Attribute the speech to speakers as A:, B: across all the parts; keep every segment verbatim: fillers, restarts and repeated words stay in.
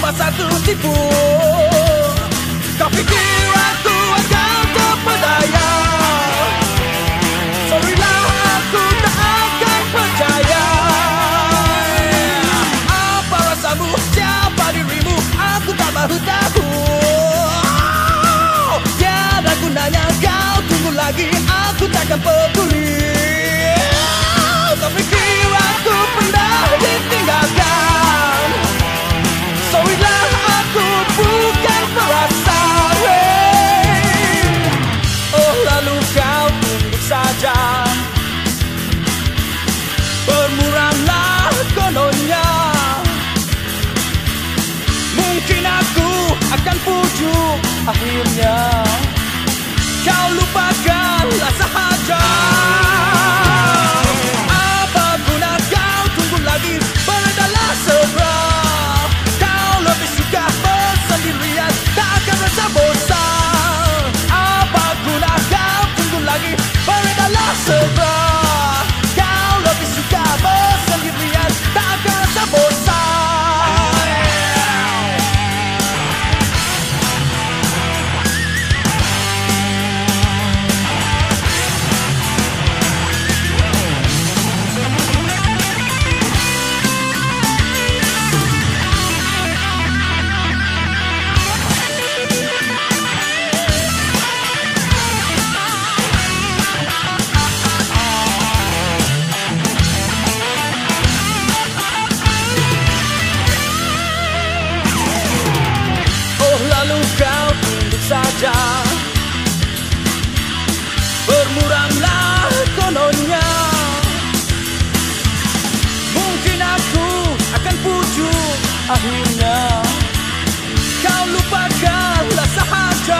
A: masa tertipu. Kau pikir aku akan terpedaya? Sorrylah, aku tak akan percaya. Apa rasamu, siapa dirimu, aku tak mahu tahu. Tiada gunanya kau tunggu lagi, aku takkan peduli. Kau pikir aku pernah ditinggalkan? Sorrylah, aku bukan perasaan. Oh, lalu kau tunduk saja. Bermurahlah kononnya. Mungkin aku akan pujuk akhirnya. Kau lupakanlah sahaja. Apa guna kau tunggu lagi? Beredarlah segera. Kau lebih suka bersendirian, takkan rasa bosan. Apa guna kau tunggu lagi? Beredarlah segera. Kau lebih suka bersendirian, takkan rasa bosan. Lalu kau tunduk saja. Bermuramlah kononnya. Mungkin aku akan pujuk akhirnya. Kau lupakanlah sahaja.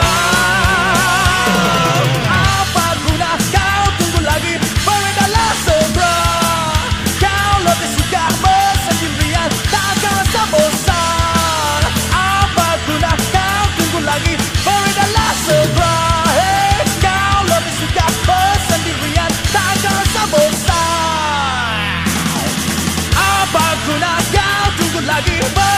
A: Apa guna kau tunggu lagi? Beredarlah segera. Kau lebih suka bersendirian, takkan rasa bosan. Apa guna kau tunggu lagi? Beredarlah segera. Hey, kau lebih suka bersendirian, takkan rasa bosan. Apa guna kau tunggu lagi?